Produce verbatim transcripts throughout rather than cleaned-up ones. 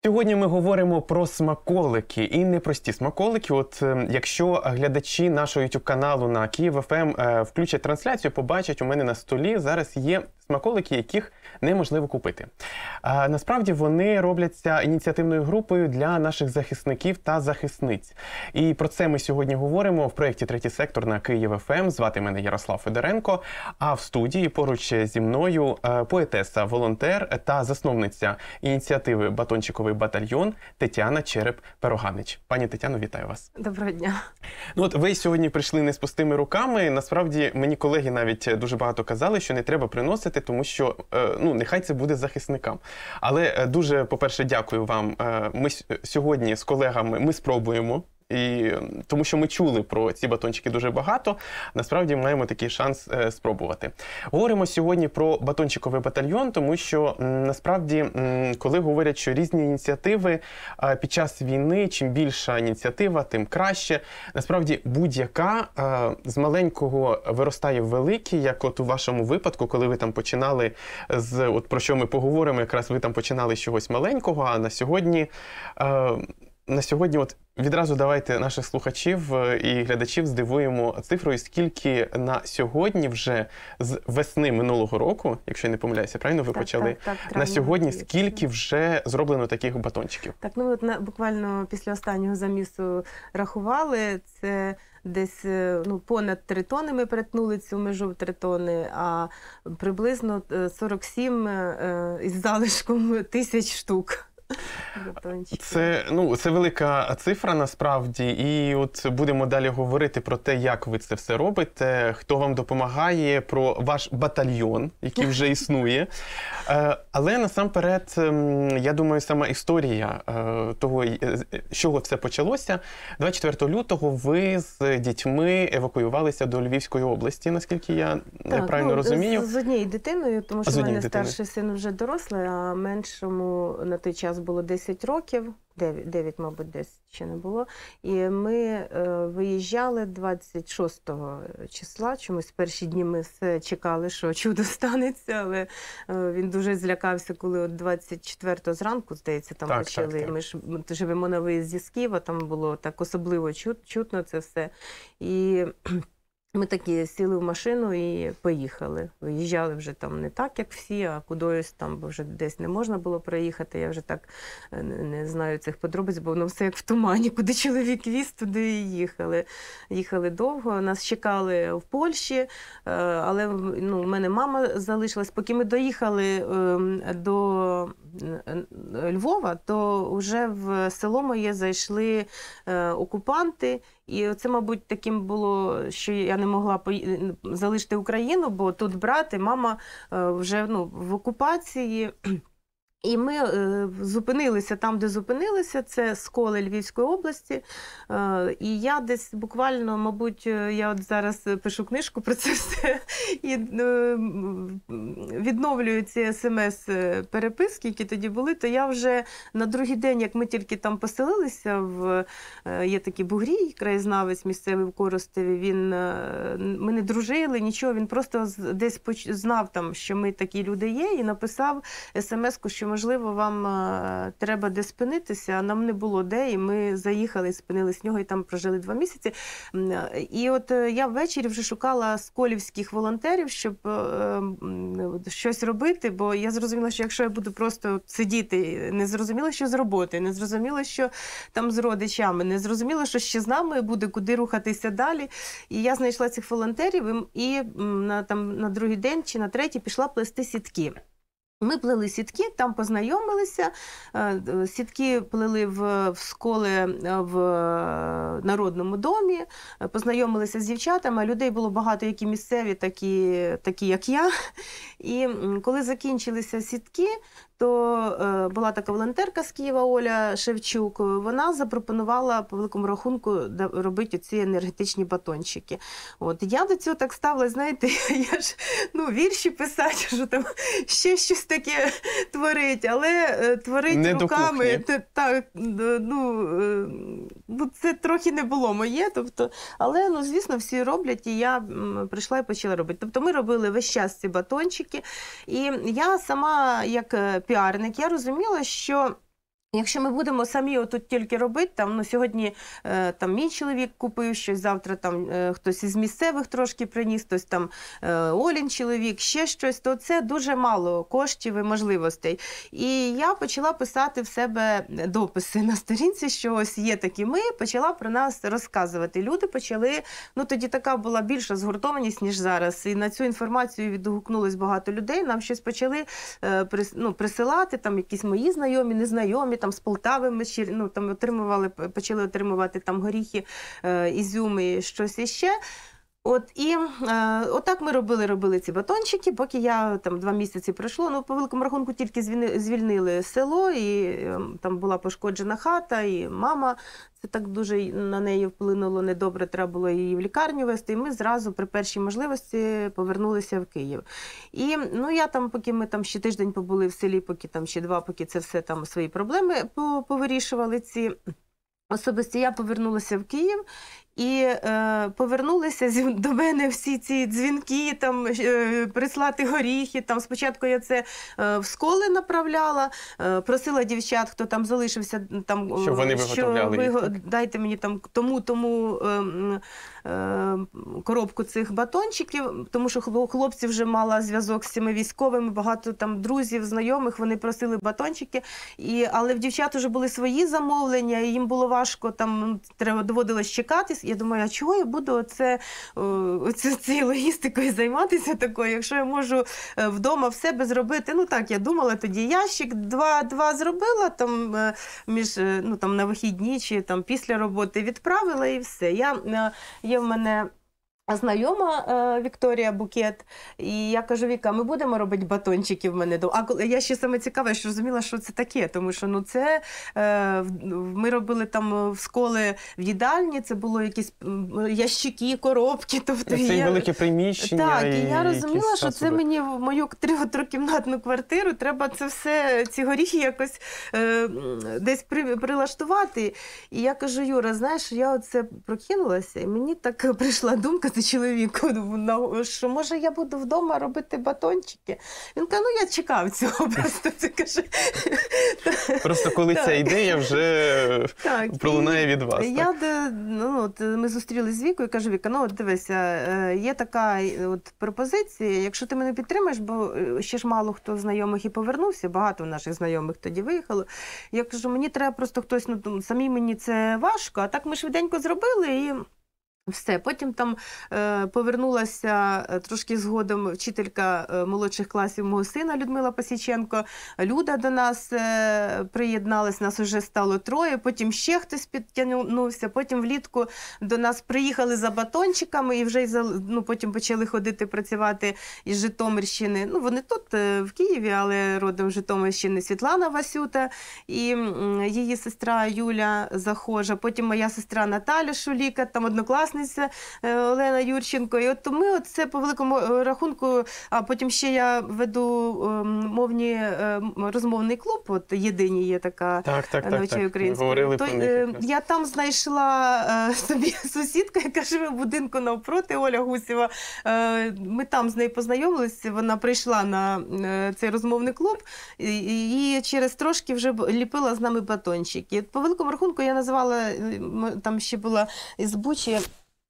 Сьогодні ми говоримо про смаколики, і не прості смаколики. От е, якщо глядачі нашого ютуб-каналу на Київ еф ем е, включать трансляцію, побачать, у мене на столі зараз є смаколики, яких неможливо купити. А, насправді вони робляться ініціативною групою для наших захисників та захисниць. І про це ми сьогодні говоримо в проєкті «Третій сектор» на Київ еф ем. Звати мене Ярослав Федоренко. А в студії поруч зі мною е, поетеса, волонтер та засновниця ініціативи «Батончиковий батальйон» Тетяна Череп-Пероганич. Пані Тетяно, вітаю вас. Доброго дня. Ну от ви сьогодні прийшли не з пустими руками. Насправді мені колеги навіть дуже багато казали, що не треба приносити, тому що, ну, нехай це буде захисникам. Але дуже, по-перше, дякую вам. Ми сьогодні з колегами, ми спробуємо. І тому що ми чули про ці батончики дуже багато, насправді маємо такий шанс е, спробувати. Говоримо сьогодні про батончиковий батальйон, тому що м, насправді, м, коли говорять, що різні ініціативи е, під час війни, чим більша ініціатива, тим краще. Насправді будь-яка е, з маленького виростає в великий, як от у вашому випадку, коли ви там починали з, от про що ми поговоримо, якраз ви там починали з чогось маленького, а на сьогодні... Е, На сьогодні от відразу давайте наших слухачів і глядачів здивуємо цифрою, скільки на сьогодні вже з весни минулого року, якщо я не помиляюся, правильно ви так, почали? Так, так, на сьогодні скільки вже зроблено таких батончиків? Так, ну от на, буквально після останнього замісу рахували, це десь ну, понад три тони ми перетнули цю межу в три тони, а приблизно сорок сім із залишком тисяч штук. Це, ну, це велика цифра насправді, і от будемо далі говорити про те, як ви це все робите, хто вам допомагає, про ваш батальйон, який вже існує. Але насамперед, я думаю, сама історія того, з чого все почалося. двадцять четвертого лютого ви з дітьми евакуювалися до Львівської області, наскільки я так, правильно ну, розумію. З, з однією дитиною, тому що в мене дитиною. старший син вже дорослий, а меншому на той час було десять років, дев'ять, мабуть, десь ще не було. І ми е, виїжджали двадцять шостого числа, чомусь перші дні ми все чекали, що чудо станеться, але е, він дуже злякався, коли от двадцять четвертого зранку, здається, там так, почали. Так, так. Ми ж живемо на виїзді з Києва, там було так особливо чут, чутно це все. І ми такі сіли в машину і поїхали. Виїжджали вже там не так, як всі, а кудись там, бо вже десь не можна було проїхати. Я вже так не знаю цих подробиць, бо воно все як в тумані. Куди чоловік віз, туди і їхали. Їхали довго. Нас чекали в Польщі, але ну, в мене мама залишилась. Поки ми доїхали до Львова, то вже в село моє зайшли окупанти. І це, мабуть, таким було, що я не могла залишити Україну, бо тут брат і мама вже ну, в окупації. І ми е, зупинилися там, де зупинилися, це Сколи Львівської області. Е, і я десь буквально, мабуть, я от зараз пишу книжку про це все і е, відновлюю ці смс-переписки, які тоді були, то я вже на другий день, як ми тільки там поселилися, в, е, є такий Бугрій, краєзнавець місцевий в Коростові, він, е, ми не дружили, нічого, він просто десь поч... знав, там, що ми такі люди є, і написав смс-ку, що можливо, вам а, треба де спинитися, а нам не було де, і ми заїхали, спинились в нього, і там прожили два місяці. І от я ввечері вже шукала сколівських волонтерів, щоб а, щось робити, бо я зрозуміла, що якщо я буду просто сидіти, не зрозуміла, що з роботи, не зрозуміла, що там з родичами, не зрозуміла, що ще з нами буде, куди рухатися далі. І я знайшла цих волонтерів, і на, там, на другий день чи на третій пішла плести сітки. Ми плели сітки, там познайомилися, сітки плели в, в Сколі в Народному домі, познайомилися з дівчатами, людей було багато, які місцеві, такі, такі як я. І коли закінчилися сітки, то е, була така волонтерка з Києва Оля Шевчук, вона запропонувала по великому рахунку робити ці енергетичні батончики. От, я до цього так ставила, знаєте, я ж ну, вірші писати, що там ще щось таке творить, але е, творить не руками, те, так, ну, е, ну, це трохи не було моє, тобто, але, ну, звісно, всі роблять, і я м, прийшла і почала робити. Тобто ми робили весь час ці батончики, і я сама, як піарник, я розуміла, що Якщо ми будемо самі отут тільки робити, там, ну, сьогодні е, там, мій чоловік купив щось, завтра там, е, хтось із місцевих трошки приніс, хтось там е, Олін чоловік, ще щось, то це дуже мало коштів і можливостей. І я почала писати в себе дописи на сторінці, що ось є такі ми, почала про нас розказувати. Люди почали, ну тоді така була більша згуртованість, ніж зараз, і на цю інформацію відгукнулось багато людей, нам щось почали е, прис, ну, присилати, там якісь мої знайомі, незнайомі, там з Полтави ми ще, ну, там отримували, почали отримувати там горіхи, е, ізюми і щось іще. От і е, отак ми робили, робили ці батончики, поки я там два місяці пройшло. Ну, по великому рахунку тільки звільнили, звільнили село, і е, там була пошкоджена хата, і мама, це так дуже на неї вплинуло недобре, треба було її в лікарню везти, і ми зразу при першій можливості повернулися в Київ. І, ну, я там, поки ми там ще тиждень побули в селі, поки там ще два, поки це все там свої проблеми повирішували ці особисті, я повернулася в Київ. І е, повернулися до мене всі ці дзвінки, там, е, прислати горіхи. Там, спочатку я це е, в школи направляла, е, просила дівчат, хто там залишився, там, щоб вони виготовляли що їх, ви, так? дайте мені там тому-тому е, е, коробку цих батончиків, тому що хлопці вже мали зв'язок з цими військовими, багато там друзів, знайомих, вони просили батончики. І, але в дівчат вже були свої замовлення, і їм було важко, там, треба, доводилось чекати. Я думаю, а чого я буду оце, оце, цією логістикою займатися такою, якщо я можу вдома в себе зробити. Ну так, я думала тоді, ящик два, два зробила там, між, ну, там, на вихідні чи там, після роботи відправила і все. Я, є в мене знайома е, Вікторія Букет, і я кажу, Віка, ми будемо робити батончики в мене дома. А я ще саме цікаве, що розуміла, що це таке, тому що, ну, це, е, ми робили там в школи в їдальні, це було якісь ящики, коробки. Тобто це я... велике приміщення. Так, і я розуміла, що це засоби. мені в мою трикімнатну квартиру треба це все, ці горіхи якось е, десь при, прилаштувати. І я кажу, Юра, знаєш, я оце прокинулася, і мені так прийшла думка, чоловіку, що може я буду вдома робити батончики. Він каже, ну я чекав цього, просто це каже. Просто коли ця ідея вже так, пролунає від вас. Я, так? Ну, от, ми зустрілися з Вікою, кажу, Віка, ну от дивися, є така от пропозиція, якщо ти мене підтримаєш, бо ще ж мало хто знайомих і повернувся, багато наших знайомих тоді виїхало. Я кажу, мені треба просто хтось, ну самі мені це важко, а так ми швиденько зробили і все. Потім там е, повернулася трошки згодом вчителька е, молодших класів мого сина Людмила Пасіченко. Люда до нас е, приєдналась, нас вже стало троє, потім ще хтось підтягнувся, потім влітку до нас приїхали за батончиками і вже ну, потім почали ходити працювати із Житомирщини. Ну, вони тут, е, в Києві, але родом з Житомирщини Світлана Васюта і м, її сестра Юля Захожа, потім моя сестра Наталя Шуліка, там однокласниця Олена Юрченко. І от ми от це по великому рахунку, а потім ще я веду мовні, розмовний клуб, от єдині є така так, так, навчаю українською. То я там знайшла собі сусідку, яка живе в будинку навпроти, Оля Гусєва. Ми там з нею познайомилися, вона прийшла на цей розмовний клуб і через трошки вже ліпила з нами батончики. По великому рахунку я назвала, там ще була із Бучі,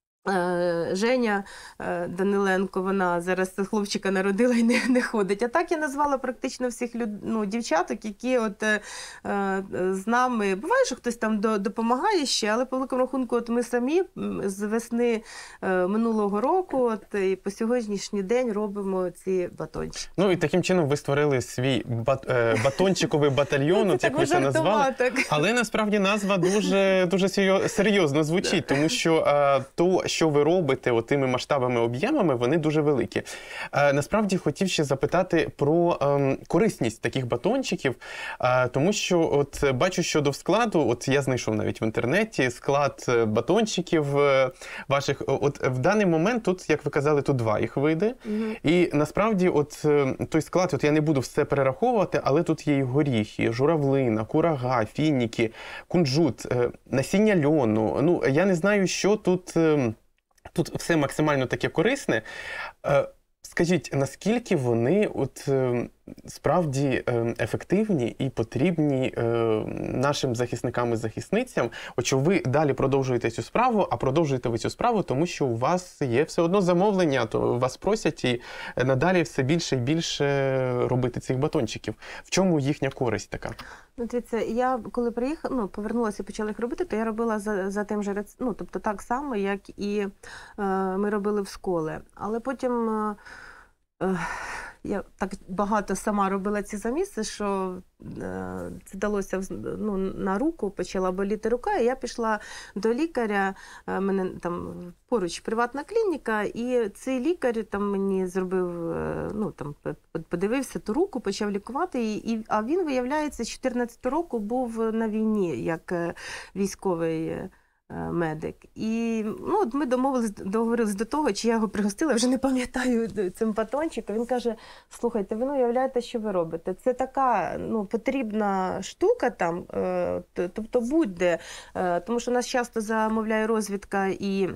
Женя Даниленко, вона зараз хлопчика народила і не, не ходить. А так я назвала практично всіх люд, ну, дівчаток, які от, е, з нами, буває, що хтось там до, допомагає ще, але по великому рахунку от ми самі з весни е, минулого року от, і по сьогоднішній день робимо ці батончики. Ну і таким чином ви створили свій бат, е, батончиковий батальйон, от, як ви це назвали. Але насправді назва дуже, дуже серйозно звучить, тому що е, то, що ви робите от тими масштабами, об'ємами, вони дуже великі. Е, насправді хотів ще запитати про е, корисність таких батончиків, е, тому що от бачу, що до складу, от я знайшов навіть в інтернеті склад батончиків е, ваших. От в даний момент тут, як ви казали, тут два їх види. Угу. І насправді от е, той склад, от я не буду все перераховувати, але тут є і горіхи, журавлина, курага, фініки, кунжут, е, насіння льону. Ну, я не знаю, що тут... Е, Тут все максимально таке корисне. Скажіть, наскільки вони от справді е, ефективні і потрібні е, нашим захисникам і захисницям. От що ви далі продовжуєте цю справу, а продовжуєте ви цю справу, тому що у вас є все одно замовлення, то вас просять і надалі все більше і більше робити цих батончиків. В чому їхня користь така? Ну, дивіться, я коли приїхала, ну, повернулася і почала їх робити, то я робила за, за тим же рецептом, ну, тобто так само, як і е, ми робили в школі. Але потім е, е, я так багато сама робила ці заміси, що е, це далося ну, на руку, почала боліти рука, і я пішла до лікаря, е, мене там поруч приватна клініка, і цей лікар там мені зробив, е, ну там подивився ту руку, почав лікувати, і, і, а він, виявляється, з чотирнадцятого року був на війні, як е, військовий медик. І ну, от ми домовились, договорились до того, чи я його пригостила, вже не пам'ятаю цим батончиком. Він каже, слухайте, ви не уявляєте, що ви робите. Це така ну, потрібна штука там, е, тобто будь-де. Е, тому що нас часто замовляє розвідка і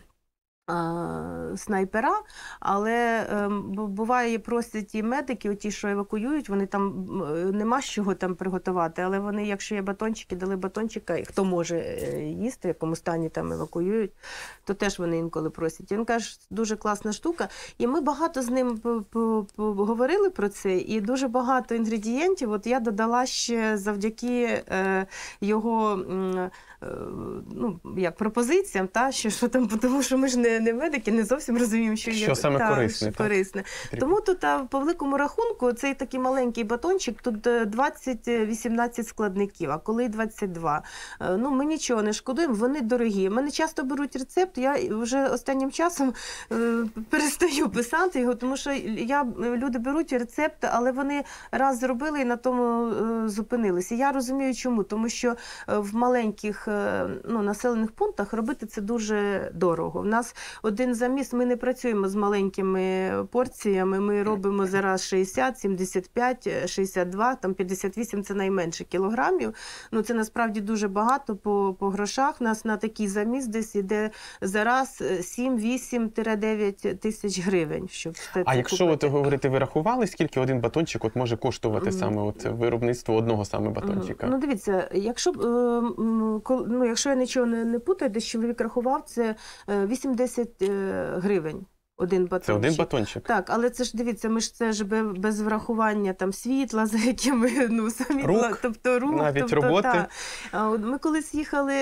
снайпера, але е, буває, просять і медики, ті, що евакуюють, вони там, нема з чого там приготувати, але вони, якщо є батончики, дали батончика, і хто може їсти, в якому стані там евакуюють, то теж вони інколи просять. Він каже, дуже класна штука, і ми багато з ним говорили про це, і дуже багато інгредієнтів, от я додала ще завдяки е, його е, ну, як пропозиціям, та, що, що там, тому що ми ж не, не медики, не зовсім розуміємо, що є що саме та, корисне. Що корисне. Тому тут а, по великому рахунку цей такий маленький батончик, тут двадцять-вісімнадцять складників, а коли двадцять два. Ну, ми нічого не шкодуємо, вони дорогі. Мене часто беруть рецепт, я вже останнім часом е, перестаю писати його, тому що я, люди беруть рецепт, але вони раз зробили і на тому е, зупинилися. Я розумію, чому, тому що в маленьких ну, населених пунктах робити це дуже дорого. У нас один заміс, ми не працюємо з маленькими порціями, ми робимо зараз шістдесят, сімдесят п'ять, шістдесят два, там п'ятдесят вісім – це найменше кілограмів. Ну, це насправді дуже багато по, по грошах. У нас на такий заміс десь іде зараз сім-вісім-дев'ять тисяч гривень. Щоб а якщо от говорити, ви рахували, скільки один батончик от може коштувати mm. саме от виробництво одного саме батончика? Ну, дивіться, якщо б ну, якщо я нічого не, не путаю, десь чоловік рахував, це вісім-десять гривень. Один батончик. Це один батончик? Так, але це ж, дивіться, ми ж це ж без врахування там світла, за якими, ну, самі, рук, тобто рук, навіть тобто, роботи. Та. Ми колись їхали,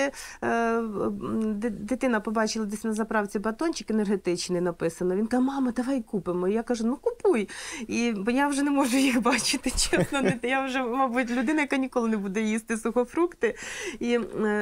дитина побачила десь на заправці батончик енергетичний написано. Він каже, мама, давай купимо. І я кажу, ну купуй. І, бо я вже не можу їх бачити, чесно. Я вже, мабуть, людина, яка ніколи не буде їсти сухофрукти. І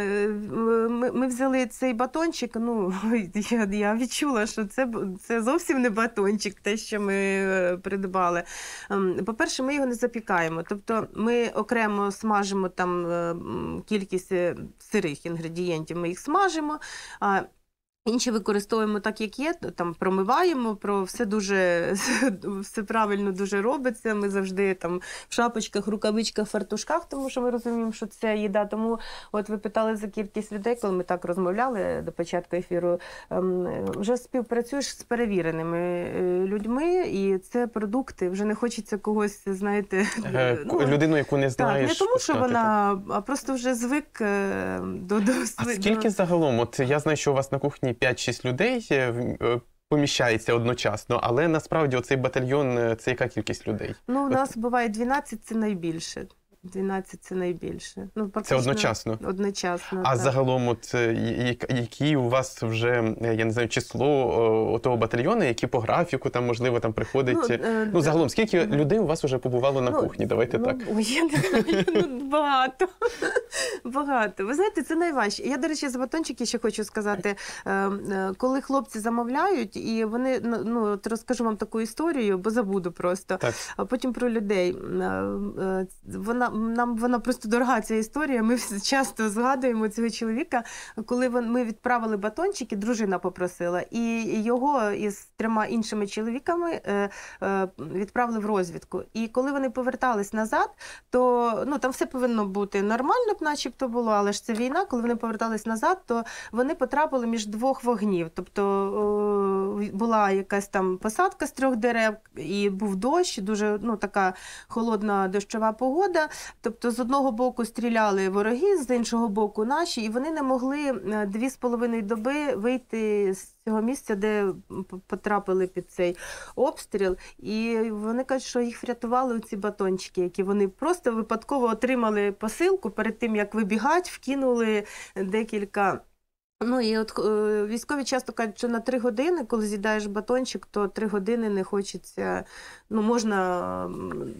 ми, ми взяли цей батончик, ну, я, я відчула, що це, це зовсім не батончик, те, що ми придбали. По-перше, ми його не запікаємо. Тобто ми окремо смажимо там кількість сирих інгредієнтів, ми їх смажимо, а інші використовуємо так, як є, там промиваємо, про все дуже, все правильно дуже робиться. Ми завжди там в шапочках, рукавичках, фартушках, тому що ми розуміємо, що це їда. Тому от ви питали за кількість людей, коли ми так розмовляли до початку ефіру, вже співпрацюєш з перевіреними людьми, і це продукти, вже не хочеться когось, знаєте... Ну, людину, яку не знаєш. Так, не тому, що вона, а просто вже звик до досвіду. А скільки загалом? От я знаю, що у вас на кухні п'ять-шість людей поміщається одночасно, але насправді оцей батальйон – це яка кількість людей? Ну, у нас буває дванадцять – це найбільше. дванадцять – це найбільше. Ну, це одночасно? Одночасно, А так. загалом, от, які у вас вже, я не знаю, число того батальйону, які по графіку, там, можливо, там приходить... Ну, е, ну загалом, скільки е, людей у вас вже побувало на ну, кухні? Давайте ну, так. Ой, я не знаю, ну, багато. Багато. Ви знаєте, це найважче. Я, до речі, за батончики ще хочу сказати. Коли хлопці замовляють, і вони, ну, от розкажу вам таку історію, бо забуду просто. Так. А потім про людей. Вона нам, нам вона просто дорога ця історія. Ми часто згадуємо цього чоловіка, коли ми відправили батончики, дружина попросила, і його із трьома іншими чоловіками відправили в розвідку. І коли вони повертались назад, то ну, там все повинно бути нормально, начебто було, але ж це війна. Коли вони повертались назад, то вони потрапили між двох вогнів. Тобто була якась там посадка з трьох дерев, і був дощ, дуже ну, така холодна дощова погода. Тобто з одного боку стріляли вороги, з іншого боку наші, і вони не могли дві з половиною доби вийти з цього місця, де потрапили під цей обстріл. І вони кажуть, що їх врятували ці батончики, які вони просто випадково отримали посилку, перед тим, як вибігати, вкинули декілька. Ну і от е, військові часто кажуть, що на три години, коли з'їдаєш батончик, то три години не хочеться, ну можна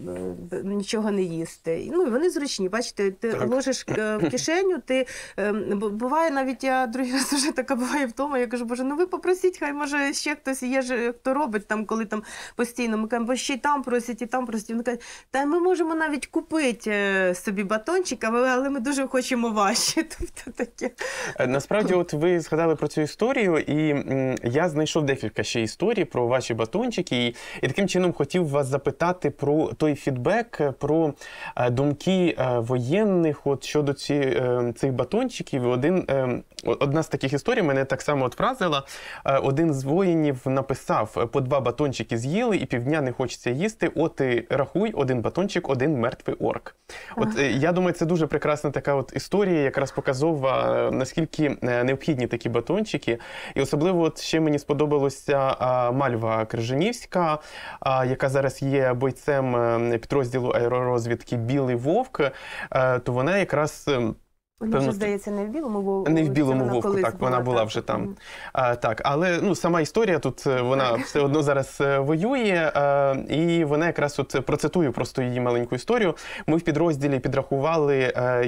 е, нічого не їсти. Ну і вони зручні, бачите, ти так. ложиш е, в кишеню, ти, е, буває навіть, я другий раз вже така буває вдома, я кажу, боже, ну ви попросіть, хай може ще хтось є, хто робить там, коли там постійно, ми кажемо, бо ще й там просять, і там просять. Вони кажуть, та ми можемо навіть купити собі батончик, але ми дуже хочемо ваші. Тобто таке. Насправді, от ви згадали про цю історію, і м, я знайшов декілька ще історій про ваші батончики, і, і таким чином хотів вас запитати про той фідбек, про е, думки е, воєнних от щодо ці, е, цих батончиків. Один, е, одна з таких історій мене так само от вразила. Е, один з воїнів написав, по два батончики з'їли і півдня не хочеться їсти, от і рахуй, один батончик, один мертвий орк. От е, я думаю, це дуже прекрасна така от історія, якраз показова, наскільки необхідні такі батончики. І особливо от ще мені сподобалося а, Мальва Крижанівська, а, яка зараз є бойцем підрозділу аеророзвідки «Білий вовк», а, то вона якраз... Вона вже, здається, не в «Білому вовку». Не в «Білому вовку», так, вона була так. вже там. Mm. А, так, але ну, сама історія тут, вона все одно зараз воює, а, і вона якраз, от процитую просто її маленьку історію. Ми в підрозділі підрахували а,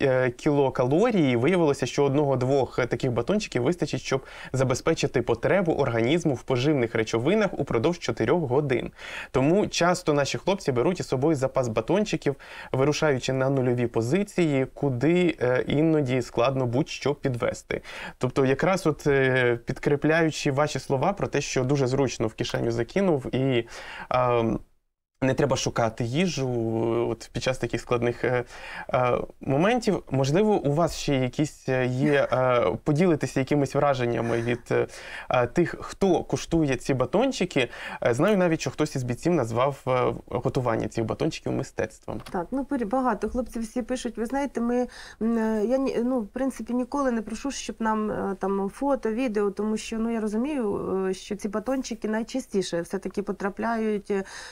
кілокалорії, виявилося, що одного-двох таких батончиків вистачить, щоб забезпечити потребу організму в поживних речовинах упродовж чотирьох годин. Тому часто наші хлопці беруть із собою запас батончиків, вирушаючи на нульові позиції, куди е, іноді складно будь-що підвести. Тобто якраз от е, підкріпляючи ваші слова про те, що дуже зручно в кишеню закинув і е, не треба шукати їжу от під час таких складних е, е, моментів. Можливо, у вас ще якісь є, е, поділитися якимись враженнями від е, тих, хто куштує ці батончики. Е, знаю навіть, що хтось із бійців назвав е, готування цих батончиків мистецтвом. Так, ну багато хлопців всі пишуть, ви знаєте, ми, я ну, в принципі ніколи не прошу, щоб нам там фото, відео, тому що ну, я розумію, що ці батончики найчастіше все-таки потрапляють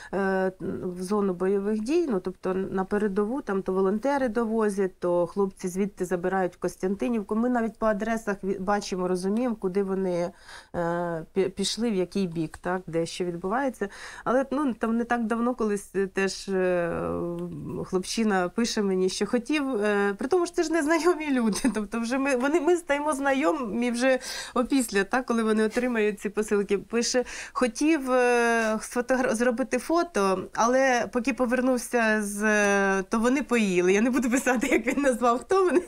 е, в зону бойових дій, ну, тобто на передову, там то волонтери довозять, то хлопці звідти забирають в Костянтинівку. Ми навіть по адресах бачимо, розуміємо, куди вони е, пішли, в який бік, так, де що відбувається. Але ну, там не так давно колись теж е, хлопчина пише мені, що хотів, е, при тому, що це ж незнайомі люди, тобто вже ми, вони, ми стаємо знайомі вже опісля, так, коли вони отримають ці посилки. Пише, хотів е, сфотограф... зробити фото, але поки повернувся, з, то вони поїли. Я не буду писати, як він назвав, хто вони,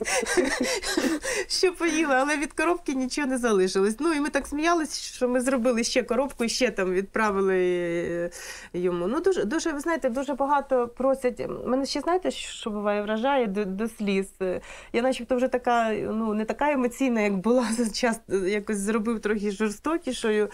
що поїли, але від коробки нічого не залишилось. Ну і ми так сміялися, що ми зробили ще коробку і ще там відправили йому. Ну дуже, дуже, ви знаєте, дуже багато просять. Мене ще, знаєте, що буває, вражає до, до сліз. Я начебто вже така, ну не така емоційна, як була, час якось зробив трохи жорстокішою.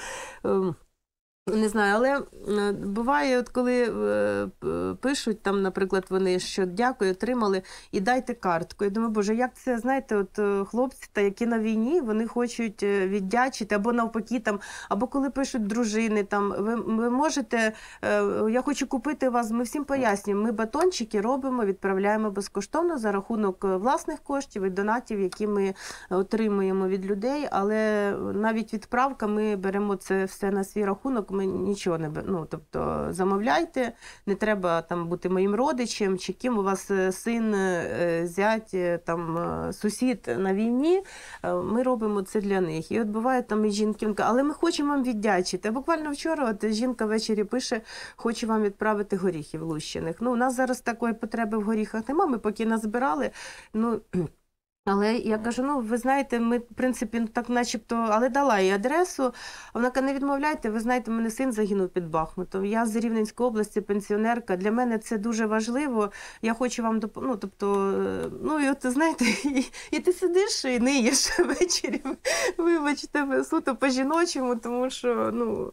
Не знаю, але буває, от коли е, пишуть там, наприклад, вони, що дякую, отримали, і дайте картку. Я думаю, боже, як це, знаєте, от хлопці, та, які на війні, вони хочуть віддячити, або навпаки, там, або коли пишуть дружини, там, ви, ви можете, е, я хочу купити вас, ми всім пояснюємо, ми батончики робимо, відправляємо безкоштовно за рахунок власних коштів і донатів, які ми отримуємо від людей, але навіть відправка, ми беремо це все на свій рахунок. подарунок, ми нічого не бе- ну, тобто замовляйте, не треба там бути моїм родичем, чи ким у вас е, син, е, зять, е, там е, сусід на війні, е, ми робимо це для них. І от буває там і жінки, вони кажуть, але ми хочемо вам віддячити. А буквально вчора от жінка ввечері пише, хочу вам відправити горіхів лущених. Ну, у нас зараз такої потреби в горіхах немає, ми поки назбирали, ну, але я кажу, ну, ви знаєте, ми, в принципі, ну, так начебто, але дала їй адресу. Вона каже, не відмовляйте, ви знаєте, у мене син загинув під Бахмутом. Я з Рівненської області, пенсіонерка. Для мене це дуже важливо. Я хочу вам доп... ну, тобто, е, ну, і от, знаєте, і, і ти сидиш і ниєш ввечері, вибачте, суто по-жіночому, тому що, ну,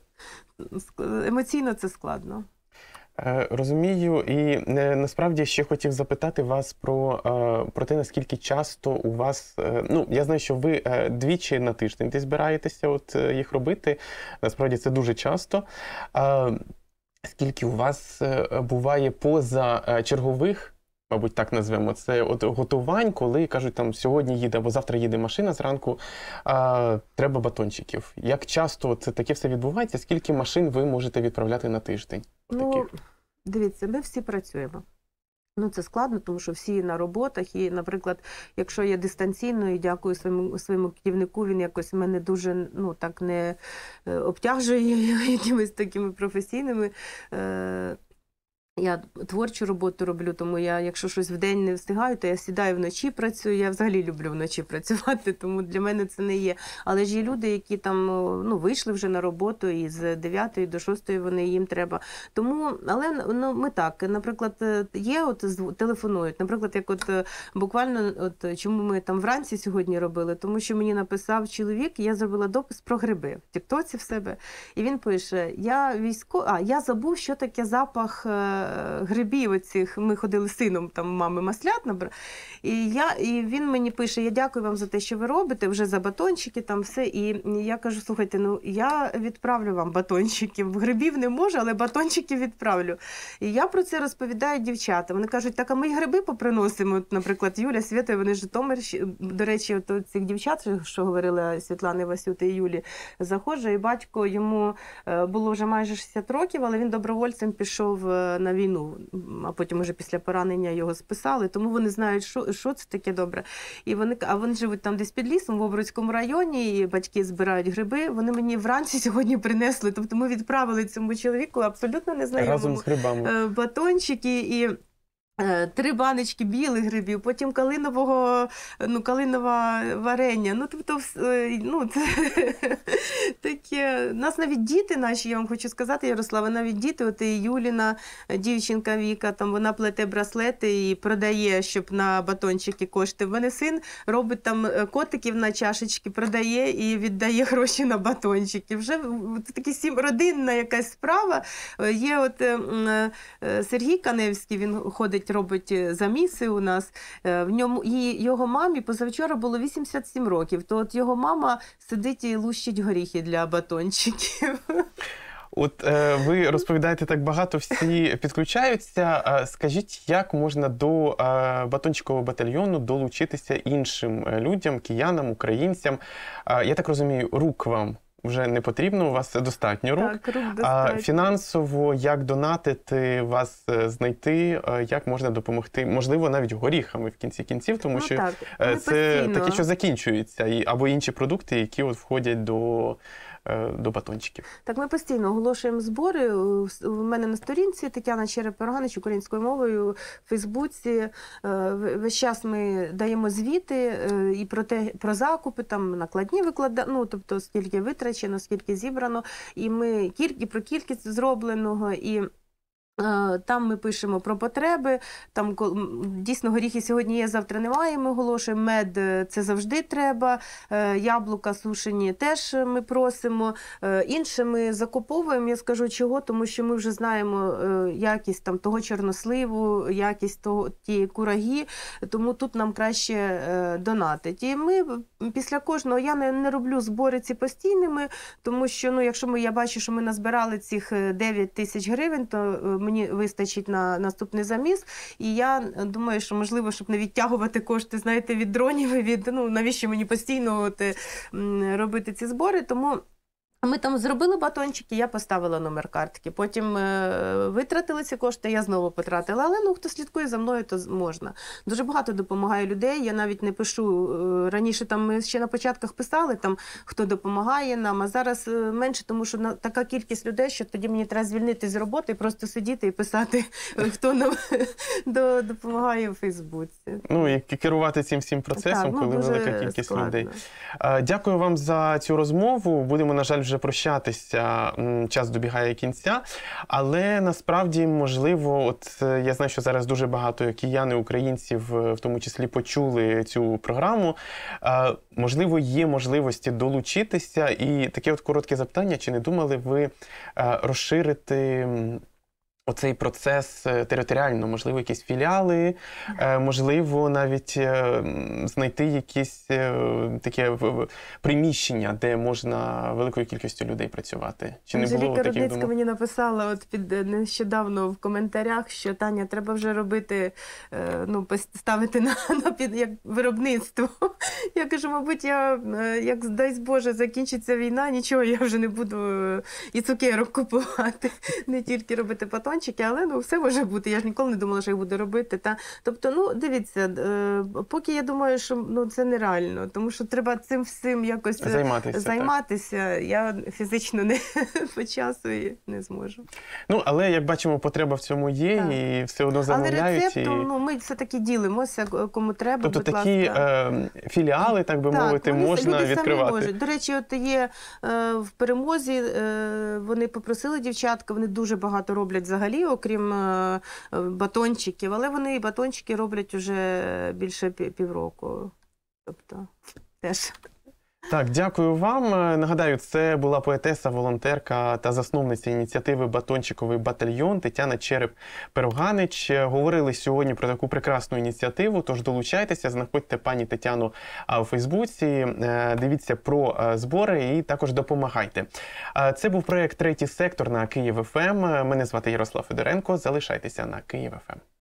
емоційно це складно. Е, Розумію, і е, насправді ще хотів запитати вас про, е, про те, наскільки часто у вас, е, ну, я знаю, що ви е, двічі на тиждень десь збираєтеся от, е, їх робити, насправді це дуже часто. Е, Скільки у вас е, буває поза е, чергових, мабуть, так назвемо, це от готувань, коли кажуть, там сьогодні їде або завтра їде машина зранку, а, треба батончиків. Як часто це таке все відбувається? Скільки машин ви можете відправляти на тиждень? Ну, Таких? дивіться, ми всі працюємо. Ну, це складно, тому що всі на роботах. І, наприклад, якщо я дистанційно, і дякую своєму, своєму керівнику, він якось мене дуже, ну, так не е, обтяжує якимись такими професійними. Е, Я творчу роботу роблю, тому я, якщо щось вдень не встигаю, то я сідаю вночі, працюю. Я взагалі люблю вночі працювати, тому для мене це не є. Але ж є люди, які там, ну, вийшли вже на роботу, і з дев'ятої до шостої вони, їм треба. Тому, але, ну, ми так, наприклад, є, от телефонують. Наприклад, як от буквально, от чому ми там вранці сьогодні робили, тому що мені написав чоловік, я зробила допис про гриби в тіктоці в себе, і він пише, я військо... а, я забув, що таке запах грибів оцих, ми ходили з сином, там мами маслят набрали. І, я, і він мені пише, я дякую вам за те, що ви робите, вже за батончики, там все. І я кажу, слухайте, ну я відправлю вам батончиків, грибів не можу, але батончиків відправлю. І я про це розповідаю дівчатам. Вони кажуть, так, а ми й гриби поприносимо. От, наприклад, Юля, Свята, вони з Житомир, до речі, от цих дівчат, що говорила Світлана, Васюта і Юлі, заходжу, і батько, йому було вже майже шістдесят років, але він добровольцем пішов на війну, а потім уже після поранення його списали, тому вони знають, що, що це таке добре. І вони, а вони живуть там десь під лісом, в Обрудському районі, і батьки збирають гриби. Вони мені вранці сьогодні принесли, тобто ми відправили цьому чоловіку абсолютно незнайомому Разом з грибами. батончики і три баночки білих грибів, потім калинового, ну, калинове варення. Ну, тобто, ну, це таке. Нас навіть діти наші, я вам хочу сказати, Ярослава, навіть діти, от і Юліна, дівчинка Віка, там вона плете браслети і продає, щоб на батончики кошти. В мене син робить там котиків на чашечки, продає і віддає гроші на батончики. Вже така сім родинна якась справа. Є от Сергій Каневський, він ходить, робить заміси у нас. В ньому, і його мамі позавчора було вісімдесят сім років, то от його мама сидить і лущить горіхи для батончиків. От е, ви розповідаєте так багато, всі підключаються. Е, скажіть, як можна до е, батончикового батальйону долучитися іншим людям, киянам, українцям? Е, я так розумію, рук вам вже не потрібно, у вас достатньо рук. Так, рук достатньо. А фінансово, як донатити, вас знайти, як можна допомогти? Можливо, навіть горіхами в кінці кінців, тому ну, що так. це постійно. таке, що закінчується, або інші продукти, які от входять до, до батончиків. Так, ми постійно оголошуємо збори. У мене на сторінці Тетяна Череп-Перганич українською мовою в Фейсбуці. Весь час ми даємо звіти і про те, про закупи, там накладні викладаємо, ну, тобто скільки витрачено, скільки зібрано, і ми і про кількість зробленого, і там ми пишемо про потреби, там дійсно горіхи сьогодні є, завтра немає, ми оголошуємо, мед це завжди треба, яблука сушені теж ми просимо, інше ми закуповуємо, я скажу чого, тому що ми вже знаємо якість там того чорносливу, якість того, тієї кураги, тому тут нам краще донатить. І ми після кожного, я не, не роблю збори ці постійними, тому що, ну, якщо ми, я бачу, що ми назбирали цих дев'ять тисяч гривень, то мені вистачить на наступний заміс. І я думаю, що можливо, щоб не відтягувати кошти, знаєте, від дронів, від, ну, навіщо мені постійно от, робити ці збори. Тому Ми там зробили батончики, я поставила номер картки. Потім е, витратили ці кошти, я знову потратила. Але ну, хто слідкує за мною, то можна. Дуже багато допомагає людей. Я навіть не пишу. Е, раніше там ми ще на початках писали, там, хто допомагає нам, а зараз е, менше, тому що на, така кількість людей, що тоді мені треба звільнити з роботи і просто сидіти і писати, хто нам до, допомагає у Фейсбуці. Ну і керувати цим всім процесом, Так, ну, коли дуже велика кількість складно. людей. Е, Дякую вам за цю розмову. Будемо, на жаль, вже прощатися, час добігає кінця, але насправді, можливо, от я знаю, що зараз дуже багато киян і українців, в тому числі, почули цю програму. Можливо, є можливості долучитися, і таке от коротке запитання, чи не думали ви розширити оцей процес територіально, можливо, якісь філіали, можливо, навіть знайти якісь таке приміщення, де можна великою кількістю людей працювати. Чи не було Анжеліка таких Рудницька думок? мені написала от під нещодавно в коментарях, що Таня, треба вже робити, ну, ставити на, на під, як виробництво. Я кажу, мабуть, я, як дай Боже, закінчиться війна, нічого, я вже не буду і цукерок купувати, не тільки робити батон, але ну, все може бути. Я ж ніколи не думала, що їх буду робити. Та, тобто, ну, дивіться, е, поки я думаю, що ну, це нереально, тому що треба цим всім якось займатися. займатися. Я фізично не по часу і не зможу. Ну, але, як бачимо, потреба в цьому є, так. І все одно замовляють. Але рецептом, і... ну, ми все-таки ділимося, кому треба, тобто, будь такі е, філіали, так би так, мовити, вони, можна люди відкривати. Самі можуть. До речі, от є е, в Перемозі, е, вони попросили дівчатка, вони дуже багато роблять взагалі, окрім е, батончиків, але вони і батончики роблять уже більше півроку. Тобто, теж. Так, дякую вам. Нагадаю, це була поетеса, волонтерка та засновниця ініціативи «Батончиковий батальйон» Тетяна Череп-Перуганич. Говорили сьогодні про таку прекрасну ініціативу, тож долучайтеся, знаходьте пані Тетяну у Фейсбуці, дивіться про збори і також допомагайте. Це був проєкт «Третій сектор» на Київ еф ем. Мене звати Ярослав Федоренко. Залишайтеся на Київ еф ем.